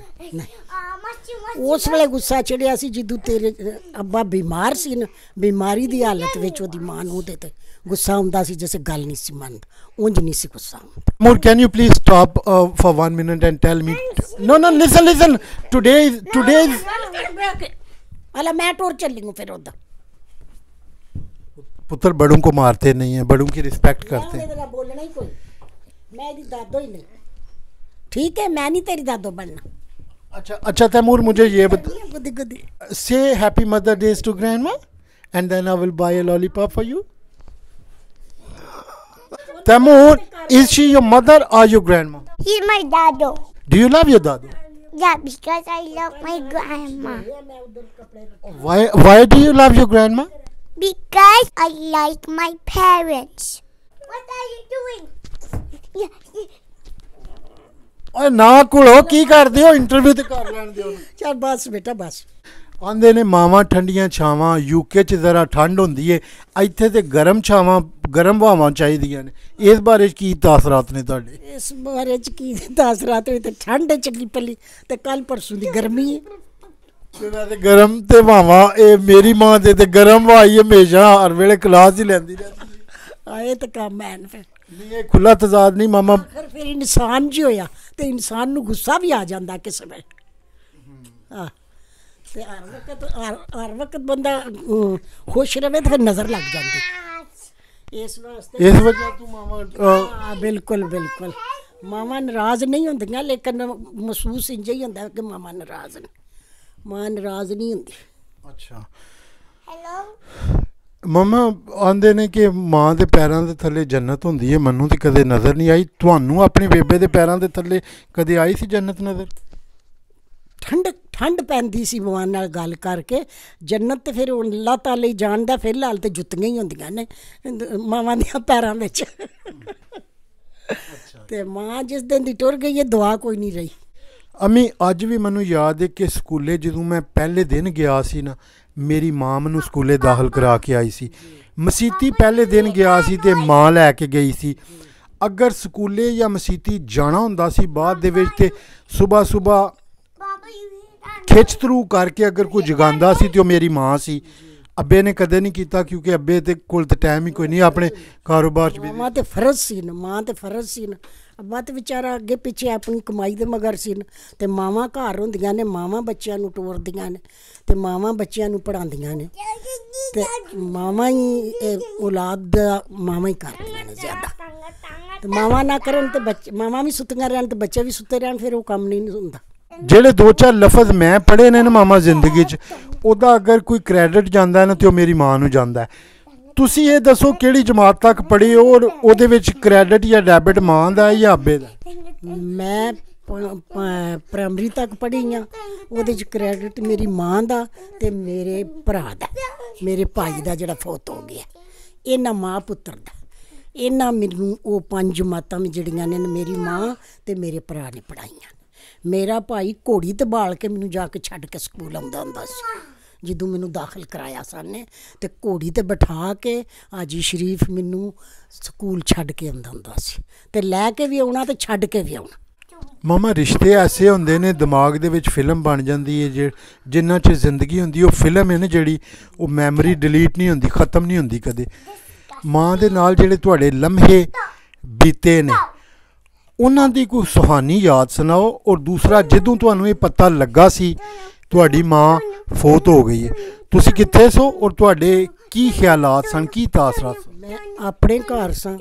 ਉਸ ਵੇਲੇ ਗੁੱਸਾ ਚੜਿਆ ਸੀ ਜਦੋਂ ਤੇਰੇ ਅ, ਅੱਬਾ ਬਿਮਾਰ ਸੀ ਨਾ ਬਿਮਾਰੀ ਦੀ ਹਾਲਤ ਵਿੱਚ ਉਹਦੀ ਮਾਂ ਨੂੰ ਉਹਦੇ ਤੇ ਗੁੱਸਾ ਹੁੰਦਾ ਸੀ ਜਿਵੇਂ ਗੱਲ ਨਹੀਂ ਸੀ ਮੰਨਦਾ ਉਂਝ ਨਹੀਂ ਸੀ ਗੁੱਸਾ ਹੁੰਦਾ More, can you please stop uh, for one minute and tell me? No, no, listen, listen. Today, is today. is- अला मैं टूर चली हूँ फिर उधर पुत्र बड़ों को मारते नहीं हैं, बड़ों की रिस्पेक्ट करते हैं. मेरा बोलना ही कोई मैं दी दादो ही नहीं ठीक है मैं नहीं तेरी दादो बनना अच्छा, अच्छा तैमूर मुझे ये बता. गुदी गुदी Say happy Mother Days to grandma, and then I will buy a lollipop for you. Taimoor, is she your mother or your grandma? He's my daddo. Do you love your dadu? Yeah, because I love my grandma. Why? Why do you love your grandma? Because I like my parents. What are you doing? Yeah, yeah. ਓਏ ਨਾ ਕੁਲੋ ਕੀ ਕਰਦੇ ਹੋ interview ਤੇ ਕਰ ਲੈਣ ਦਿਓ चल बस बेटा बस ਆਂਦੇ ਨੇ ਮਾਵਾਂ ਠੰਡੀਆਂ ਛਾਵਾਂ ਯੂਕੇ 'ਚ ਜ਼ਰਾ ਠੰਡ ਹੁੰਦੀ ਏ ਇੱਥੇ ਤੇ ਗਰਮ ਛਾਵਾਂ ਗਰਮ ਹਵਾਵਾਂ ਚਾਹੀਦੀਆਂ ਨੇ ਇਸ ਬਾਰੇ 'ਚ ਕੀ ਤਾਸਰਾਤ ਨੇ ਤੁਹਾਡੇ इस बारे च की दस रात हुई तो ठंड चली पली तो कल परसों की गर्मी है ਤੇ ਵੈਸੇ ਗਰਮ ਤੇ ਹਵਾਵਾਂ ਇਹ ਮੇਰੀ ਮਾਂ ਦੇ ਤੇ ਗਰਮ ਹਵਾਈ ਹਮੇਸ਼ਾ ਹਰ ਵੇਲੇ ਕਲਾਸ ਹੀ ਲੈਂਦੀ ਰਹਿੰਦੀ आए तो काम है फिर ਨਹੀਂ ਇਹ ਖੁੱਲਾ ਤਜ਼ਾਦ ਨਹੀਂ ਮਾਮਾ फिर फिर इंसान जी होया तो इंसान ਨੂੰ ਗੁੱਸਾ ਵੀ ਆ ਜਾਂਦਾ ਕਿਸੇ ਵੇਲੇ ਹਾਂ ਤੇ ਹਰ ਵਕਤ ਹਰ ਹਰ ਵਕਤ ਬੰਦਾ ਅਮ, ਖੁਸ਼ ਰਵੇ ਤਾਂ ਫਿਰ ਨਜ਼ਰ ਲੱਗ ਜਾਂਦੀ ਇਸ ਵਾਸਤੇ ਇਸ ਵਜ੍ਹਾ ਤੋਂ ਮਾਮਾ ਅਹ, ਹਾਂ ਬਿਲਕੁਲ ਬਿਲਕੁਲ ਮਾਵਾਂ ਨਾਰਾਜ਼ ਨਹੀਂ ਹੁੰਦੀਆਂ ਲੇਕਿਨ ਮਹਿਸੂਸ ਇੰਜ ਹੀ ਹੁੰਦਾ ਕਿ ਮਾਵਾਂ ਨਾਰਾਜ਼ ਨੇ ਮਾਂ ਨਾਰਾਜ਼ ਨਹੀਂ ਹੁੰਦੀ ਅੱਛਾ Hello? ਮਮਾ ਆਂਦੇ ਨੇ ਕਿ ਮਾਂ ਦੇ ਪੈਰਾਂ ਦੇ ਥੱਲੇ ਜੰਨਤ ਹੁੰਦੀ ਹੈ, ਮੈਨੂੰ ਤੇ ਕਦੇ ਨਜ਼ਰ ਨਹੀਂ ਆਈ। ਤੁਹਾਨੂੰ ਆਪਣੀ ਬੇਬੇ ਦੇ ਪੈਰਾਂ ਦੇ ਥੱਲੇ ਕਦੇ ਆਈ ਸੀ ਜੰਨਤ ਨਜ਼ਰ? ਠੰਡ ਠੰਡ ਪੈਂਦੀ ਸੀ ਮਾਂ ਨਾਲ ਗੱਲ ਕਰਕੇ। ਜੰਨਤ ਤੇ ਫਿਰ ਅੱਲਾਹ ਤਾਲਾ ਹੀ ਜਾਣਦਾ, ਫਿਲਹਾਲ ਤੇ ਜੁੱਤੀਆਂ ਹੀ ਹੁੰਦੀਆਂ ਨੇ ਮਾਵਾਂ ਦੀਆਂ ਪੈਰਾਂ ਵਿੱਚ। ਤੇ ਮਾਂ ਜਿਸ ਦਿਨ ਦੀ ਟੁਰ ਗਈ ਹੈ ਦੁਆ ਕੋਈ ਨਹੀਂ ਰਹੀ। ਅਮੀ ਅੱਜ ਵੀ ਮੈਨੂੰ ਯਾਦ ਹੈ ਕਿ ਸਕੂਲੇ ਜਦੋਂ ਮੈਂ ਪਹਿਲੇ ਦਿਨ ਗਿਆ ਸੀ ਨਾ, ਮੇਰੀ ਮਾਂ ਮੈਨੂੰ ਸਕੂਲੇ ਦਾਖਲ ਕਰਾ ਕੇ ਆਈ ਸੀ। ਮਸੀਤੀ ਪਹਿਲੇ ਦਿਨ ਗਿਆ ਸੀ ਤੇ ਮਾਂ ਲੈ ਕੇ ਗਈ ਸੀ। ਅਗਰ ਸਕੂਲੇ ਜਾਂ ਮਸੀਤੀ ਜਾਣਾ ਹੁੰਦਾ ਸੀ ਬਾਅਦ ਦੇ ਵਿੱਚ ਤੇ ਸੁਬਾਹ ਸੁਬਾਹ ਖਿੱਚ ਤਰੂ ਕਰਕੇ ਅਗਰ ਕੋਈ ਜਗਾਉਂਦਾ ਸੀ ਤੇ ਉਹ ਮੇਰੀ ਮਾਂ ਸੀ। ਅੱਬੇ ਨੇ ਕਦੇ ਨਹੀਂ ਕੀਤਾ ਕਿਉਂਕਿ ਅੱਬੇ ਤੇ ਕੋਲ ਤਾਂ ਟਾਈਮ ਹੀ ਕੋਈ ਨਹੀਂ, ਆਪਣੇ ਕਾਰੋਬਾਰ 'ਚ ਵੀ। ਮਾਂ ਤੇ ਫਰਜ਼ ਸੀ ਨਾ, ਮਾਂ ਤੇ ਫਰਜ਼ ਸੀ ਨਾ। ਅੱਬਾ ਤੇ ਵਿਚਾਰਾ ਅੱਗੇ ਪਿੱਛੇ ਆਪਣੀ ਕਮਾਈ ਦੇ ਮਗਰ ਸੀ ਨਾ। ਤੇ ਮਾਵਾਂ ਘਰ ਹੁੰਦੀਆਂ ਨੇ, ਮਾਵਾਂ ਬੱਚਿਆਂ ਨੂੰ ਤੋਰਦੀਆਂ ਨੇ ਤੇ ਮਾਵਾਂ ਬੱਚਿਆਂ ਨੂੰ ਪੜ੍ਹਾਉਂਦੀਆਂ ਨੇ ਤੇ ਮਾਵਾਂ ਹੀ ਇਹ ਔਲਾਦ ਦਾ ਮਾਵਾਂ ਹੀ ਕਰਦੀਆਂ ਨੇ ਜ਼ਿਆਦਾ। ਤੇ ਮਾਵਾਂ ਨਾ ਕਰਨ ਤੇ ਬੱਚੇ, ਮਾਵਾਂ ਵੀ ਸੁੱਤੀਆਂ ਰਹਿਣ ਤੇ ਬੱਚੇ ਵੀ ਸੁੱਤੇ ਰਹਿਣ, ਫਿਰ ਉਹ ਕੰਮ ਨਹੀਂ ਹੁੰਦਾ। ਜਿਹੜੇ ਦੋ ਚਾਰ ਲਫ਼ਜ਼ ਮੈਂ ਪੜ੍ਹੇ ਨੇ ਨਾ ਮਾਮਾ ਜ਼ਿੰਦਗੀ 'ਚ, ਉਹਦਾ ਅਗਰ ਕੋਈ ਕ੍ਰੈਡਿਟ ਜਾਂਦਾ ਨਾ ਤੇ ਉਹ ਮੇਰੀ ਮਾਂ ਨੂੰ ਜਾਂਦਾ। ਤੁਸੀਂ ਇਹ ਦੱਸੋ ਕਿਹੜੀ ਜਮਾਤ ਤੱਕ ਪੜ੍ਹੇ ਹੋ ਔਰ ਉਹਦੇ ਵਿੱਚ ਕ੍ਰੈਡਿਟ ਜਾਂ ਡੈਬਿਟ ਮਾਂ ਦਾ ਜਾਂ ਅੱਬੇ ਦਾ? ਮੈਂ ਪ੍ਰਾਇਮਰੀ ਤੱਕ ਪੜ੍ਹੀ ਹਾਂ, ਉਹਦੇ 'ਚ ਕ੍ਰੈਡਿਟ ਮੇਰੀ ਮਾਂ ਦਾ ਤੇ ਮੇਰੇ ਭਰਾ ਦਾ, ਮੇਰੇ ਭਾਈ ਦਾ ਜਿਹੜਾ ਫੌਤ ਹੋ ਗਿਆ। ਇਹਨਾਂ ਮਾਂ ਪੁੱਤਰ ਦਾ, ਇਹਨਾਂ ਮੈਨੂੰ ਉਹ ਪੰਜ ਜਮਾਤਾਂ ਜਿਹੜੀਆਂ ਨੇ ਮੇਰੀ ਮਾਂ ਤੇ ਮੇਰੇ ਭਰਾ ਨੇ ਪੜ੍ਹਾਈਆਂ। ਮੇਰਾ ਭਾਈ ਘੋੜੀ ਤੇ ਬਾਲ ਕੇ ਮੈਨੂੰ ਜਾ ਕੇ ਛੱਡ ਕੇ ਸਕੂਲ ਆਉਂਦਾ ਹੁੰਦਾ ਸੀ। ਜਦੋਂ ਮੈਨੂੰ ਦਾਖਲ ਕਰਾਇਆ ਸਾਨੇ ਤੇ ਘੋੜੀ ਤੇ ਬਿਠਾ ਕੇ ਹਾਜੀ ਸ਼ਰੀਫ ਮੈਨੂੰ ਸਕੂਲ ਛੱਡ ਕੇ ਆਉਂਦਾ ਹੁੰਦਾ ਸੀ ਤੇ ਲੈ ਕੇ ਵੀ ਆਉਣਾ ਤੇ ਛੱਡ ਕੇ ਵੀ ਆਉਣਾ। ਮਾਮਾ ਰਿਸ਼ਤੇ ਐਸੇ ਹੁੰਦੇ ਨੇ ਦਿਮਾਗ ਦੇ ਵਿੱਚ ਫਿਲਮ ਬਣ ਜਾਂਦੀ ਹੈ। ਜੇ ਜਿੰਨਾ 'ਚ ਜ਼ਿੰਦਗੀ ਹੁੰਦੀ ਉਹ ਫਿਲਮ ਹੈ ਨਾ ਜਿਹੜੀ, ਉਹ ਮੈਮਰੀ ਡਿਲੀਟ ਨਹੀਂ ਹੁੰਦੀ, ਖ਼ਤਮ ਨਹੀਂ ਹੁੰਦੀ ਕਦੇ। ਮਾਂ ਦੇ ਨਾਲ ਜਿਹੜੇ ਤੁਹਾਡੇ ਲਮਹੇ ਬੀਤੇ ਨੇ ਉਹਨਾਂ ਦੀ ਕੋਈ ਸੁਹਾਨੀ ਯਾਦ ਸੁਣਾਓ। ਔਰ ਦੂਸਰਾ, ਜਦੋਂ ਤੁਹਾਨੂੰ ਇਹ ਪਤਾ ਲੱਗਾ ਸੀ ਤੁਹਾਡੀ ਮਾਂ ਫੌਤ ਹੋ ਗਈ ਹੈ, ਤੁਸੀਂ ਕਿੱਥੇ ਸੋ ਔਰ ਤੁਹਾਡੇ ਕੀ ਖਿਆਲਾਤ ਸਨ, ਕੀ ਤਾਸਰਾਤ ਸਨ? ਮੈਂ ਆਪਣੇ ਘਰ ਸਾਂ,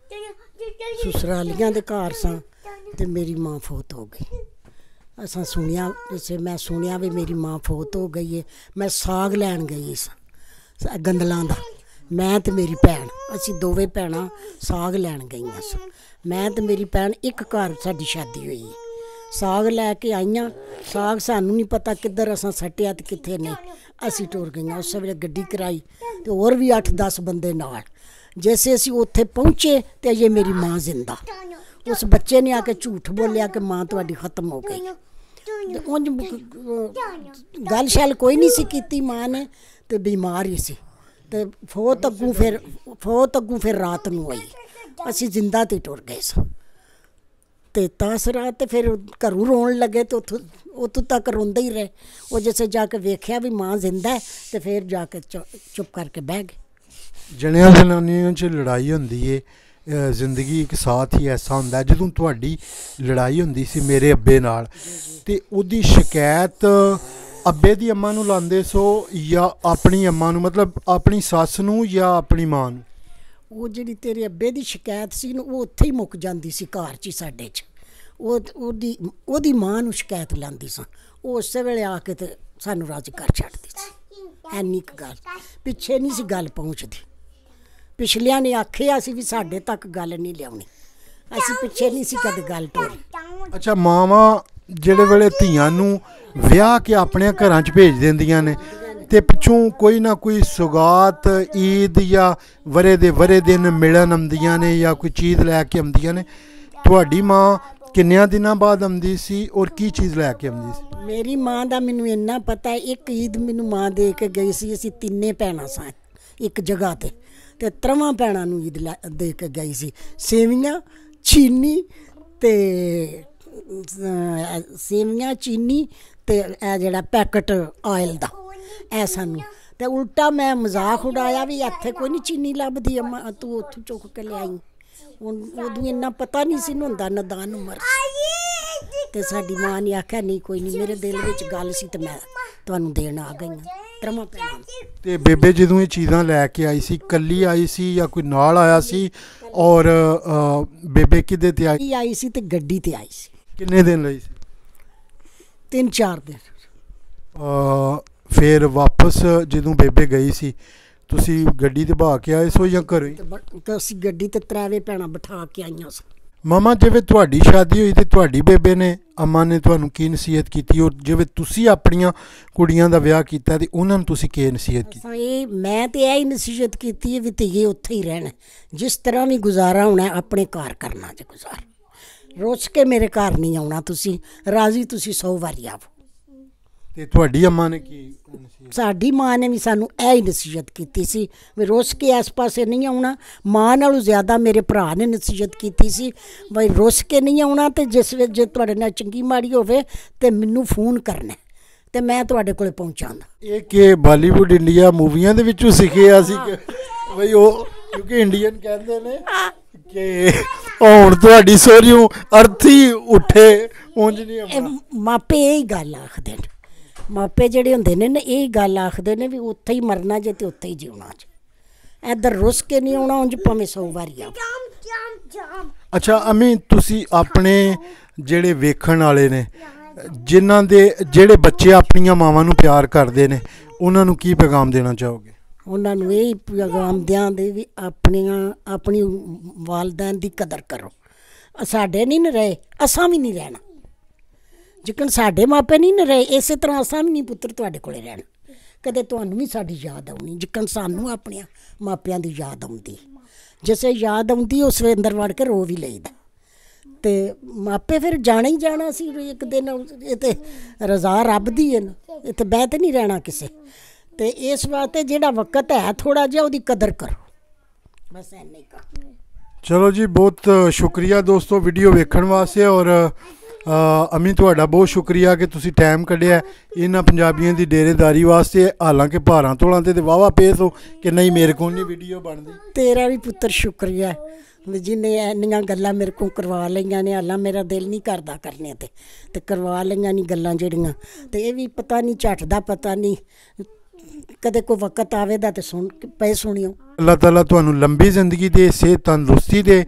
ਸਸੁਰਾਲੀਆਂ ਦੇ ਘਰ ਸਾਂ ਤੇ ਮੇਰੀ ਮਾਂ ਫੌਤ ਹੋ ਗਈ। ਅਸਾਂ ਸੁਣਿਆ, ਜਿਸੇ ਮੈਂ ਸੁਣਿਆ ਵੀ ਮੇਰੀ ਮਾਂ ਫੌਤ ਹੋ ਗਈ ਹੈ। ਮੈਂ ਸਾਗ ਲੈਣ ਗਈ ਸਾਂ ਗੰਦਲਾਂ ਦਾ, ਮੈਂ ਤੇ ਮੇਰੀ ਭੈਣ, ਅਸੀਂ ਦੋਵੇਂ ਭੈਣਾਂ ਸਾਗ ਲੈਣ ਗਈਆਂ ਸਾਂ। ਮੈਂ ਤੇ ਮੇਰੀ ਭੈਣ ਇੱਕ ਘਰ ਸਾਡੀ ਸ਼ਾਦੀ ਹੋਈ ਹੈ। ਸਾਗ ਲੈ ਕੇ ਆਈਆਂ, ਸਾਗ ਸਾਨੂੰ ਨਹੀਂ ਪਤਾ ਕਿੱਧਰ ਅਸਾਂ ਸੱਟਿਆ ਤੇ ਕਿੱਥੇ ਨਹੀਂ। ਅਸੀਂ ਟੁਰ ਗਈਆਂ। ਉਸ ਵੇਲੇ ਗੱਡੀ ਕਰਾਈ ਤੇ ਹੋਰ ਵੀ ਅੱਠ ਦਸ ਬੰਦੇ ਨਾਲ। ਜੈਸੇ ਅਸੀਂ ਉੱਥੇ ਪਹੁੰਚੇ ਤੇ ਅਜੇ ਮੇਰੀ ਮਾਂ ਜ਼ਿੰਦਾ। ਉਸ ਬੱਚੇ ਨੇ ਆ ਕੇ ਝੂਠ ਬੋਲਿਆ ਕਿ ਮਾਂ ਤੁਹਾਡੀ ਖਤਮ ਹੋ ਗਈ। ਉਂਝ ਗੱਲ ਸ਼ੈਲ ਕੋਈ ਨਹੀਂ ਸੀ ਕੀਤੀ ਮਾਂ ਨੇ, ਤੇ ਬਿਮਾਰ ਹੀ ਸੀ। ਤੇ ਫੌਤ ਅੱਗੋਂ ਫਿਰ ਫੌਤ ਅੱਗੋਂ ਫਿਰ ਰਾਤ ਨੂੰ ਹੋਈ। ਅਸੀਂ ਜ਼ਿੰਦਾ ਤੇ ਟੁਰ ਗਏ ਸਾਂ ਤੇ ਤਾਸਰਾਤ ਤੇ ਫਿਰ ਘਰੋਂ ਰੋਣ ਲੱਗੇ ਤੇ ਉੱਥੋਂ ਉੱਥੋਂ ਤੱਕ ਰੋਂਦੇ ਹੀ ਰਹੇ। ਉਹ ਜਿਸੇ ਜਾ ਕੇ ਵੇਖਿਆ ਵੀ ਮਾਂ ਜ਼ਿੰਦਾ ਹੈ ਤੇ ਫਿਰ ਜਾ ਕੇ ਚੁੱਪ ਕਰਕੇ ਬਹਿ ਗਏ। ਜਣਿਆਂ ਜਨਾਨੀਆਂ 'ਚ ਲੜਾਈ ਹੁੰਦੀ ਏ, ਜ਼ਿੰਦਗੀ ਇੱਕ ਸਾਥ ਹੀ ਐਸਾ ਹੁੰਦਾ। ਜਦੋਂ ਤੁਹਾਡੀ ਲੜਾਈ ਹੁੰਦੀ ਸੀ ਮੇਰੇ ਅੱਬੇ ਨਾਲ ਤੇ ਉਹਦੀ ਸ਼ਿਕਾਇਤ ਅੱਬੇ ਦੀ ਅੰਮਾ ਨੂੰ ਲਾਉਂਦੇ ਸੋ ਜਾਂ ਆਪਣੀ ਅੰਮਾ ਨੂੰ, ਮਤਲਬ ਆਪਣੀ ਸੱਸ ਨੂੰ ਜਾਂ ਆਪਣੀ ਮਾਂ ਨੂੰ? ਉਹ ਜਿਹੜੀ ਤੇਰੇ ਅੱਬੇ ਦੀ ਸ਼ਿਕਾਇਤ ਸੀ ਨਾ, ਉਹ ਉੱਥੇ ਹੀ ਮੁੱਕ ਜਾਂਦੀ ਸੀ ਘਰ 'ਚ ਹੀ ਸਾਡੇ 'ਚ। ਉਹ ਉਹਦੀ ਉਹਦੀ ਮਾਂ ਨੂੰ ਸ਼ਿਕਾਇਤ ਲਾਉਂਦੀ ਸਾਂ। ਉਹ ਉਸੇ ਵੇਲੇ ਆ ਕੇ ਤੇ ਸਾਨੂੰ ਰਾਜ ਘਰ ਛੱਡਦੀ ਸੀ। ਐਨੀ ਕੁ ਗੱਲ, ਪਿੱਛੇ ਨਹੀਂ ਸੀ ਗੱਲ ਪਹੁੰਚਦੀ। ਪਿਛਲਿਆਂ ਨੇ ਆਖਿਆ ਸੀ ਵੀ ਸਾਡੇ ਤੱਕ ਗੱਲ ਨਹੀਂ ਲਿਆਉਣੀ, ਅਸੀਂ ਪਿੱਛੇ ਨਹੀਂ ਸੀ ਕਦੇ ਗੱਲ ਟੋਰੀ। ਅੱਛਾ, ਮਾਵਾਂ ਜਿਹੜੇ ਵੇਲੇ ਧੀਆਂ ਨੂੰ ਵਿਆਹ ਕੇ ਆਪਣੇ ਘਰਾਂ 'ਚ ਭੇਜ ਦਿੰਦੀਆਂ ਨੇ ਤੇ ਪਿੱਛੋਂ ਕੋਈ ਨਾ ਕੋਈ ਸੁਗਾਤ, ਈਦ ਜਾਂ ਵਰੇ ਦੇ ਵਰੇ ਦਿਨ ਮਿਲਣ ਆਉਂਦੀਆਂ ਨੇ ਜਾਂ ਕੋਈ ਚੀਜ਼ ਲੈ ਕੇ ਆਉਂਦੀਆਂ ਨੇ। ਤੁਹਾਡੀ ਮਾਂ ਕਿੰਨਿਆਂ ਦਿਨਾਂ ਬਾਅਦ ਆਉਂਦੀ ਸੀ ਔਰ ਕੀ ਚੀਜ਼ ਲੈ ਕੇ ਆਉਂਦੀ ਸੀ? ਮੇਰੀ ਮਾਂ ਦਾ ਮੈਨੂੰ ਇੰਨਾ ਪਤਾ, ਇੱਕ ਈਦ ਮੈਨੂੰ ਮਾਂ ਦੇ ਕੇ ਗਈ ਸੀ। ਅਸੀਂ ਤਿੰਨੇ ਭੈਣਾਂ ਸਾਂ ਇੱਕ ਜਗ੍ਹਾ 'ਤੇ ਤੇ ਤਰਵਾਂ ਭੈਣਾਂ ਨੂੰ ਈਦ ਦੇ ਕੇ ਗਈ ਸੀ। ਸੇਵੀਆਂ, ਚੀਨੀ ਤੇ ਸੇਵੀਆਂ, ਚੀਨੀ ਤੇ ਇਹ ਜਿਹੜਾ ਪੈਕਟ ਆਇਲ ਦਾ, ਇਹ ਸਾਨੂੰ। ਤੇ ਉਲਟਾ ਮੈਂ ਮਜ਼ਾਕ ਉਡਾਇਆ ਵੀ ਇੱਥੇ ਕੋਈ ਨਹੀਂ ਚੀਨੀ ਲੱਭਦੀ, ਅੰਮਾ ਤੂੰ ਉੱਥੋਂ ਚੁੱਕ ਕੇ ਲਿਆਈ। ਹੁਣ ਉਦੋਂ ਇੰਨਾ ਪਤਾ ਨਹੀਂ ਸੀ ਹੁੰਦਾ, ਨਦਾਨ ਉਮਰ ਤੇ ਸਾਡੀ ਮਾਂ ਨੇ ਆਖਿਆ ਨਹੀਂ ਕੋਈ ਨਹੀਂ, ਮੇਰੇ ਦਿਲ ਵਿੱਚ ਗੱਲ ਸੀ ਤੇ ਮੈਂ ਤੁਹਾਨੂੰ ਦੇਣ ਆ ਗਈ ਹਾਂ ਤਰਮਾ ਭੈਣਾਂ। ਤੇ ਬੇਬੇ ਜਦੋਂ ਇਹ ਚੀਜ਼ਾਂ ਲੈ ਕੇ ਆਈ ਸੀ, ਇਕੱਲੀ ਆਈ ਸੀ ਜਾਂ ਕੋਈ ਨਾਲ ਆਇਆ ਸੀ? ਔਰ ਬੇਬੇ ਕਿਹਦੇ ਤੇ ਆਈ ਆਈ ਸੀ? ਤੇ ਗੱਡੀ ਤੇ ਆਈ ਸੀ। ਕਿੰਨੇ ਦਿਨ ਲਈ ਸੀ? ਤਿੰਨ ਚਾਰ ਦਿਨ। ਫਿਰ ਵਾਪਸ ਜਦੋਂ ਬੇਬੇ ਗਈ ਸੀ ਤੁਸੀਂ ਗੱਡੀ ਤੇ ਬਹਾ ਕੇ ਆਏ ਸੋ ਜਾਂ ਘਰੋਂ ਹੀ? ਤੇ ਬ- ਤੇ ਅਸੀਂ ਗੱਡੀ ਤੇ ਤਰਾਵੇ ਭੈਣਾਂ ਬਿਠਾ ਕੇ ਆਈਆਂ ਸੀ। ਮਾਮਾ ਜਿਵੇਂ ਤੁਹਾਡੀ ਸ਼ਾਦੀ ਹੋਈ ਤੇ ਤੁਹਾਡੀ ਬੇਬੇ ਨੇ ਅੰਮਾ ਨੇ ਤੁਹਾਨੂੰ ਕੀ ਨਸੀਹਤ ਕੀਤੀ, ਔਰ ਜਿਵੇਂ ਤੁਸੀਂ ਆਪਣੀਆਂ ਕੁੜੀਆਂ ਦਾ ਵਿਆਹ ਕੀਤਾ ਤੇ ਉਹਨਾਂ ਨੂੰ ਤੁਸੀਂ ਕੀ ਨਸੀਹਤ ਕੀਤੀ? ਅਸਾਂ ਇਹ ਮੈਂ ਤੇ ਇਹ ਹੀ ਨਸੀਹਤ ਕੀਤੀ ਹੈ ਵੀ ਧੀਏ ਉੱਥੇ ਹੀ ਰਹਿਣਾ, ਜਿਸ ਤਰ੍ਹਾਂ ਵੀ ਗੁਜ਼ਾਰਾ ਹੋਣਾ ਆਪਣੇ ਘਰ ਕਰਨਾ ਜੇ ਗੁਜ਼ਾਰਾ, ਰੁੱਸ ਕੇ ਮੇਰੇ ਘਰ ਨਹੀਂ ਆਉਣਾ, ਤੁਸੀਂ ਰਾਜ਼ੀ ਤੁਸੀਂ ਸੌ ਵਾਰੀ ਆਵੋ। ਤੇ ਤੁਹਾਡੀ ਅੰਮਾ ਨੇ ਕੀ ਨਸੀਹਤ? ਸਾਡੀ ਮਾਂ ਨੇ ਵੀ ਸਾਨੂੰ ਇਹ ਹੀ ਨਸੀਹਤ ਕੀਤੀ ਸੀ ਵੀ ਰੁੱਸ ਕੇ ਇਸ ਪਾਸੇ ਨਹੀਂ ਆਉਣਾ। ਮਾਂ ਨਾਲੋਂ ਜ਼ਿਆਦਾ ਮੇਰੇ ਭਰਾ ਨੇ ਨਸੀਹਤ ਕੀਤੀ ਸੀ ਬਈ ਰੁੱਸ ਕੇ ਨਹੀਂ ਆਉਣਾ, ਅਤੇ ਜਿਸ ਵਿੱਚ ਜੇ ਤੁਹਾਡੇ ਨਾਲ ਚੰਗੀ ਮਾੜੀ ਹੋਵੇ ਤਾਂ ਮੈਨੂੰ ਫੋਨ ਕਰਨਾ ਤੇ ਮੈਂ ਤੁਹਾਡੇ ਕੋਲ ਪਹੁੰਚਾਂਗਾ। ਇਹ ਕਿ ਬਾਲੀਵੁੱਡ ਇੰਡੀਆ ਮੂਵੀਆਂ ਦੇ ਵਿੱਚੋਂ ਸਿੱਖਿਆ ਸੀ ਕਿ ਬਈ ਉਹ, ਕਿਉਂਕਿ ਇੰਡੀਅਨ ਕਹਿੰਦੇ ਨੇ ਕਿ ਹੁਣ ਤੁਹਾਡੀ ਸੋਹਰਿਓਂ ਅਰਥੀ ਉੱਠੇ ਉਂਝ ਨਹੀਂ ਇਹ ਆਪਣਾ। ਮਾਪੇ ਇਹ ਗੱਲ ਆਖਦੇ ਨੇ, ਮਾਪੇ ਜਿਹੜੇ ਹੁੰਦੇ ਨੇ ਨਾ ਇਹ ਗੱਲ ਆਖਦੇ ਨੇ ਵੀ ਉੱਥੇ ਹੀ ਮਰਨਾ ਜੇ ਤੇ ਉੱਥੇ ਹੀ ਜਿਉਣਾ ਜੇ, ਇੱਧਰ ਰੁੱਸ ਕੇ ਨਹੀਂ ਆਉਣਾ, ਉਂਝ ਭਾਵੇਂ ਸੌ ਵਾਰੀ ਆਓ। Jump, jump, jump. ਅੱਛਾ ਅਮੀ, ਤੁਸੀਂ ਆਪਣੇ ਜਿਹੜੇ ਵੇਖਣ ਵਾਲੇ ਨੇ, ਜਿਨ੍ਹਾਂ ਦੇ ਜਿਹੜੇ ਬੱਚੇ ਆਪਣੀਆਂ ਮਾਵਾਂ ਨੂੰ ਪਿਆਰ ਕਰਦੇ ਨੇ, ਉਹਨਾਂ ਨੂੰ ਕੀ ਪੈਗਾਮ ਦੇਣਾ ਚਾਹੋਗੇ? ਉਹਨਾਂ ਨੂੰ ਇਹ ਪੈਗਾਮ ਦਿਆਂਦੇ ਵੀ ਆਪਣੀਆਂ ਆਪਣੀ ਵਾਲਦੈਨ ਦੀ ਕਦਰ ਕਰੋ। ਸਾਡੇ ਨਹੀਂ ਨਾ ਰਹੇ, ਅਸਾਂ ਵੀ ਨਹੀਂ ਰਹਿਣਾ, ਜਿਕਣ ਸਾਡੇ ਮਾਪੇ ਨਹੀਂ ਨਾ ਰਹੇ ਇਸੇ ਤਰ੍ਹਾਂ ਅਸਾਂ ਵੀ ਨਹੀਂ ਪੁੱਤਰ ਤੁਹਾਡੇ ਕੋਲੇ ਰਹਿਣਾ। ਕਦੇ ਤੁਹਾਨੂੰ ਵੀ ਸਾਡੀ ਯਾਦ ਆਉਣੀ ਜਿਕਣ ਸਾਨੂੰ ਆਪਣਿਆਂ ਮਾਪਿਆਂ ਦੀ ਯਾਦ ਆਉਂਦੀ, ਜਿਸੇ ਯਾਦ ਆਉਂਦੀ ਉਸ ਵੇ ਅੰਦਰ ਵੜ ਕੇ ਰੋ ਵੀ ਲਈਦਾ। ਤੇ ਮਾਪੇ ਫਿਰ ਜਾਣਾ ਹੀ ਜਾਣਾ ਸੀ ਇੱਕ ਦਿਨ, ਇਹ ਤੇ ਰਜ਼ਾ ਰੱਬ ਦੀ ਹੈ ਨਾ, ਇੱਥੇ ਬਹਿ ਤੇ ਨਹੀਂ ਰਹਿਣਾ ਕਿਸੇ। ਤੇ ਇਸ ਵਾਸਤੇ ਜਿਹੜਾ ਵਕਤ ਹੈ ਥੋੜਾ ਜਿਹਾ ਉਹਦੀ ਕਦਰ ਕਰੋ, ਬਸ ਐਨਾ ਹੀ ਕਹਾਂ। ਚਲੋ ਜੀ, ਬਹੁਤ ਸ਼ੁਕਰੀਆ ਦੋਸਤੋ ਵੀਡੀਓ ਵੇਖਣ ਵਾਸਤੇ, ਔਰ ਅਮੀ ਤੁਹਾਡਾ ਬਹੁਤ ਸ਼ੁਕਰੀਆ ਕਿ ਤੁਸੀਂ ਟਾਈਮ ਕੱਢਿਆ ਇਹਨਾਂ ਪੰਜਾਬੀਆਂ ਦੀ ਡੇਰੇਦਾਰੀ ਵਾਸਤੇ। ਹਾਲਾਂਕਿ ਭਾਰਾਂ ਤੋਲਾਂ ਤੇ ਵਾਹਵਾ ਪੇਸ ਹੋ ਕਿ ਨਹੀਂ ਮੇਰੇ ਕੋਲ ਨਹੀਂ ਵੀਡੀਓ ਬਣਦੀ। ਤੇਰਾ ਵੀ ਪੁੱਤਰ ਸ਼ੁਕਰੀਆ ਵੀ ਜਿਹਨੇ ਇੰਨੀਆਂ ਗੱਲਾਂ ਮੇਰੇ ਕੋਲ ਕਰਵਾ ਲਈਆਂ ਨੇ। ਹਾਲਾਂ ਮੇਰਾ ਦਿਲ ਨਹੀਂ ਕਰਦਾ ਕਰਨੇ ਤੇ ਤੇ ਕਰਵਾ ਲਈਆਂ ਨਹੀਂ ਗੱਲਾਂ ਜਿਹੜੀਆਂ, ਤੇ ਇਹ ਵੀ ਪਤਾ ਨਹੀਂ ਝੱਟ ਦਾ ਪਤਾ ਨਹੀਂ, ਕਦੇ ਕੋਈ ਵਕਤ ਆਵੇਦਾ ਤੇ ਸੁਣ ਪਏ ਸੁਣਿਓ। ਅੱਲਾਹ ਤਾਲਾ ਤੁਹਾਨੂੰ ਲੰਬੀ ਜ਼ਿੰਦਗੀ ਦੇ, ਸਿਹਤ ਤੰਦਰੁਸਤੀ ਦੇ,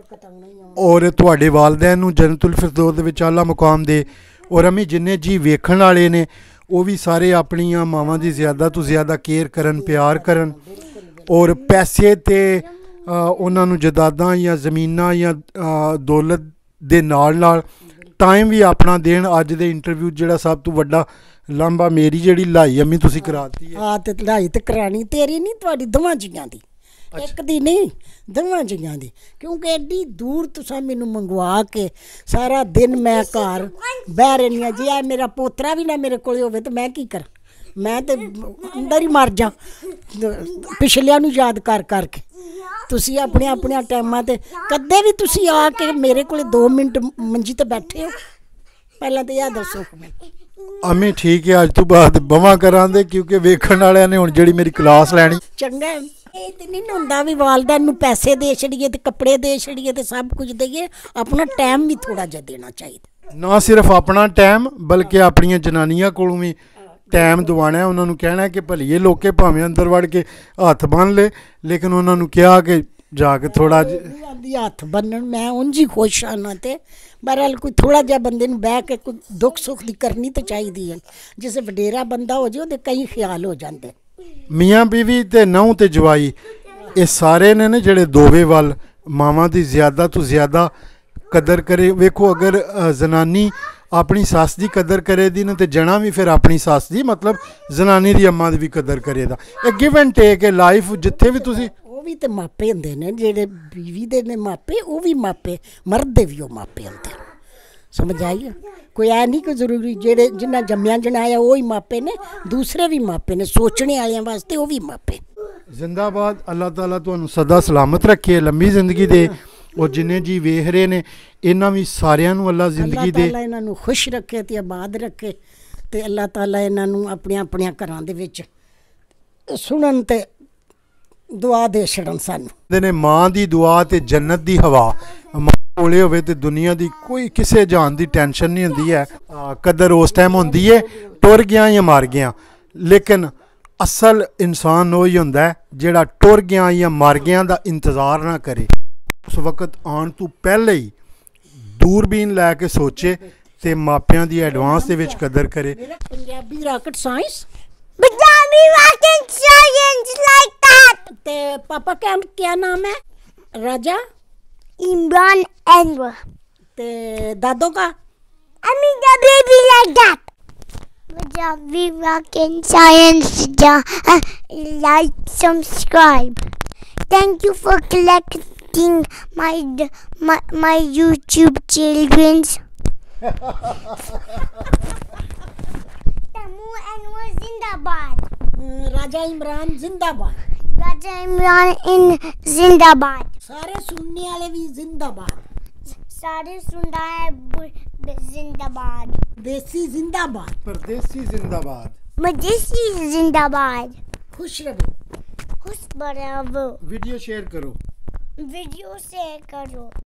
ਔਰ ਤੁਹਾਡੇ ਵਾਲਦੈਨ ਨੂੰ ਜੰਨਤੁਲ ਫਿਰਦੌਸ ਦੇ ਵਿੱਚ ਆਲਾ ਮੁਕਾਮ ਦੇ। ਔਰ ਅਮੀ ਜਿੰਨੇ ਜੀ ਵੇਖਣ ਵਾਲੇ ਨੇ ਉਹ ਵੀ ਸਾਰੇ ਆਪਣੀਆਂ ਮਾਵਾਂ ਦੀ ਜ਼ਿਆਦਾ ਤੋਂ ਜ਼ਿਆਦਾ ਕੇਅਰ ਕਰਨ, ਪਿਆਰ ਕਰਨ, ਔਰ ਪੈਸੇ ਤੇ ਉਹਨਾਂ ਨੂੰ ਜਾਇਦਾਦਾਂ ਜਾਂ ਜ਼ਮੀਨਾਂ ਜਾਂ ਦੌਲਤ ਦੇ ਨਾਲ ਨਾਲ ਟਾਈਮ ਵੀ ਆਪਣਾ ਦੇਣ। ਅੱਜ ਦੇ ਇੰਟਰਵਿਊ ਜਿਹੜਾ ਸਭ ਤੋਂ ਵੱਡਾ ਲਾਂਭਾ ਮੇਰੀ ਜਿਹੜੀ ਲਾਈ ਅਮੀ ਤੁਸੀਂ ਕਰਾਤੀ ਹੈ। ਹਾਂ ਤੇ ਲਾਈ ਤੇ ਕਰਾਣੀ ਤੇਰੀ ਨਹੀਂ, ਤੁਹਾਡੀ ਦੋਵਾਂ ਜੀਆਂ ਦੀ, ਇੱਕ ਦੀ ਨਹੀਂ ਦੋਵਾਂ ਜੀਆਂ ਦੀ, ਕਿਉਂਕਿ ਐਡੀ ਦੂਰ ਤੁਸੀਂ ਮੈਨੂੰ ਮੰਗਵਾ ਕੇ ਸਾਰਾ ਦਿਨ ਮੈਂ ਘਰ ਬਹਿ ਰਹਿੰਦੀ ਹਾਂ। ਜੇ ਮੇਰਾ ਪੋਤਰਾ ਵੀ ਨਾ ਮੇਰੇ ਕੋਲ ਹੋਵੇ ਤਾਂ ਮੈਂ ਕੀ ਕਰਾਂ, ਮੈਂ ਤੇ ਅੰਦਰ ਹੀ ਮਰ ਜਾ ਪਿਛਲਿਆਂ ਨੂੰ ਯਾਦ ਕਰ ਕਰਕੇ। ਤੁਸੀਂ ਆਪਣੇ ਆਪਣੇ ਟਾਈਮਾਂ 'ਤੇ ਕਦੇ ਵੀ ਤੁਸੀਂ ਆ ਕੇ ਮੇਰੇ ਕੋਲ ਦੋ ਮਿੰਟ ਮੰਜੀ 'ਤੇ ਬੈਠੇ ਹੋ? ਪਹਿਲਾਂ ਤਾਂ ਇਹ ਦੱਸੋ ਮੈਨੂੰ। ਅਮੀ ਠੀਕ ਹੈ, ਅੱਜ ਤੋਂ ਬਾਅਦ ਬਵਾਂ ਕਰਾਂਦੇ ਕਿਉਂਕਿ ਵੇਖਣ ਵਾਲਿਆਂ ਨੇ ਹੁਣ ਜਿਹੜੀ ਮੇਰੀ ਕਲਾਸ ਲੈਣੀ। ਚੰਗਾ ਇਹ ਤੇ ਨਹੀਂ ਹੁੰਦਾ ਵੀ ਵਾਲਦੈਨ ਨੂੰ ਪੈਸੇ ਦੇ ਛੜੀਏ ਤੇ ਕੱਪੜੇ ਦੇ ਛੜੀਏ ਤੇ ਸਭ ਕੁਝ ਦੇਈਏ, ਆਪਣਾ ਟਾਈਮ ਵੀ ਥੋੜਾ ਜਿਹਾ ਦੇਣਾ ਚਾਹੀਦਾ। ਨਾ ਸਿਰਫ ਆਪਣਾ ਟਾਈਮ ਬਲਕਿ ਆਪਣੀਆਂ ਜਨਾਨੀਆਂ ਕੋਲੋਂ ਵੀ ਟਾਈਮ ਦਵਾਉਣਾ। ਉਹਨਾਂ ਨੂੰ ਕਹਿਣਾ ਕਿ ਭਲੀਏ ਲੋਕੇ ਭਾਵੇਂ ਅੰਦਰ ਵੜ ਕੇ ਹੱਥ ਬੰਨ੍ਹ ਲੈ, ਲੇਕਿਨ ਉਹਨਾਂ ਨੂੰ ਕਿਹਾ ਕਿ ਜਾ ਕੇ ਥੋੜਾ ਜਿਹਾ ਆਂਦੀ ਹੱਥ ਬੰਨਣ ਮੈਂ ਉਂਝ ਹੀ ਖੁਸ਼ ਹਾਂ ਨਾ, ਤੇ ਬਹਰਹਾਲ ਕੋਈ ਥੋੜਾ ਜਿਹਾ ਬੰਦੇ ਨੂੰ ਬਹਿ ਕੇ ਕੋਈ ਦੁੱਖ ਸੁੱਖ ਦੀ ਕਰਨੀ ਤਾਂ ਚਾਹੀਦੀ ਹੈ। ਜਿਸੇ ਵਡੇਰਾ ਬੰਦਾ ਹੋ ਜਾਏ ਉਹਦੇ ਕਈ ਖਿਆਲ ਹੋ ਜਾਂਦੇ। ਮੀਆਂ ਬੀਵੀ ਤੇ ਨਹੁੰ ਤੇ ਜਵਾਈ ਇਹ ਸਾਰੇ ਨੇ ਨਾ ਜਿਹੜੇ ਦੋਵੇਂ ਵੱਲ ਮਾਵਾਂ ਦੀ ਜ਼ਿਆਦਾ ਤੋਂ ਜ਼ਿਆਦਾ ਕਦਰ ਕਰੇ। ਵੇਖੋ ਅਗਰ ਜ਼ਨਾਨੀ ਆਪਣੀ ਸੱਸ ਦੀ ਕਦਰ ਕਰੇ ਦੀ ਨਾ ਤੇ ਜਣਾ ਵੀ ਫਿਰ ਆਪਣੀ ਸੱਸ ਦੀ, ਮਤਲਬ ਜ਼ਨਾਨੀ ਦੀ ਅੰਮਾ ਦੀ ਵੀ ਕਦਰ ਕਰੇਦਾ। ਇਹ ਗਿਵ ਐਂਡ ਟੇਕ ਹੈ ਲਾਈਫ, ਜਿੱਥੇ ਵੀ ਤੁਸੀਂ। ਉਹ ਵੀ ਤੇ ਮਾਪੇ ਹੁੰਦੇ ਨੇ ਜਿਹੜੇ ਬੀਵੀ ਦੇ ਨੇ ਮਾਪੇ, ਉਹ ਵੀ ਮਾਪੇ, ਮਰਦ ਦੇ ਵੀ ਉਹ ਮਾਪੇ ਹੁੰਦੇ, ਸਮਝ ਆਈ? ਕੋਈ ਐ ਨਹੀਂ ਕੋਈ ਜ਼ਰੂਰੀ ਜਿਹੜੇ ਜਿੰਨਾ ਜੰਮਿਆ ਜਣਾਇਆ ਉਹ ਹੀ ਮਾਪੇ ਨੇ, ਦੂਸਰੇ ਵੀ ਮਾਪੇ ਨੇ, ਸੋਚਣੇ ਵਾਲਿਆਂ ਵਾਸਤੇ ਉਹ ਵੀ ਮਾਪੇ। ਜ਼ਿੰਦਾਬਾਦ। ਅੱਲਾਹ ਤਾਲਾ ਤੁਹਾਨੂੰ ਸਦਾ ਸਲਾਮਤ ਰੱਖੇ, ਲੰਬੀ ਜ਼ਿੰਦਗੀ ਦੇ। ਔਰ ਜਿੰਨੇ ਜੀ ਵੇਖ ਰਹੇ ਨੇ ਇਹਨਾਂ ਵੀ ਸਾਰਿਆਂ ਨੂੰ ਅੱਲਾਹ ਜ਼ਿੰਦਗੀ ਦੇ, ਅੱਲਾਹ ਤਾਲਾ ਇਹਨਾਂ ਨੂੰ ਖੁਸ਼ ਰੱਖੇ ਤੇ ਆਬਾਦ ਰੱਖੇ, ਤੇ ਅੱਲਾਹ ਤਾਲਾ ਇਹਨਾਂ ਨੂੰ ਆਪਣੀਆਂ ਆਪਣੀਆਂ ਘਰਾਂ ਦੇ ਵਿੱਚ ਸੁਣਨ ਤੇ ਦੁਆ ਦੇ ਛੜਨ ਸਾਨੂੰ। ਨੇ ਮਾਂ ਦੀ ਦੁਆ ਤੇ ਜੰਨਤ ਦੀ ਹਵਾ ਮਾਂ ਕੋਲੇ ਹੋਵੇ ਤੇ ਦੁਨੀਆ ਦੀ ਕੋਈ ਕਿਸੇ ਜਾਨ ਦੀ ਟੈਨਸ਼ਨ ਨਹੀਂ ਹੁੰਦੀ ਹੈ। ਕਦਰ ਉਸ ਟਾਈਮ ਹੁੰਦੀ ਹੈ ਟੁਰ ਗਿਆ ਜਾਂ ਮਰ ਗਿਆ, ਲੇਕਿਨ ਅਸਲ ਇਨਸਾਨ ਉਹ ਹੀ ਹੁੰਦਾ ਜਿਹੜਾ ਟੁਰ ਗਿਆ ਜਾਂ ਮਰ ਗਿਆ ਦਾ ਇੰਤਜ਼ਾਰ ਨਾ ਕਰੇ। ਉਸ ਵਕਤ ਆਉਣ ਤੋਂ ਪਹਿਲੇ ਹੀ ਦੂਰਬੀਨ ਲੈ ਕੇ ਸੋਚੇ ਤੇ ਮਾਪਿਆਂ ਦੀ ਐਡਵਾਂਸ ਦੇ ਵਿੱਚ ਕਦਰ ਕਰੇ। Punjabi rocket science But Daddy, rocket science like that. ते पापा का क्या नाम है? राजा। Imran Anwar. ते दादो का? I mean the baby like that. But we rock in science. Uh, like, subscribe. Thank you for collecting my my, my YouTube children's. Tamu Anwar Zindabad. राजा इमरान जिंदाबाद। Raja Imran in Zindabad. सारे सुनने वाले भी जिंदाबाद। सारे सुनता है जिंदाबाद। देसी जिंदाबाद। परदेसी जिंदाबाद। मजेसी जिंदाबाद। खुश रहो। खुश रहो। वीडियो शेयर करो। वीडियो शेयर करो।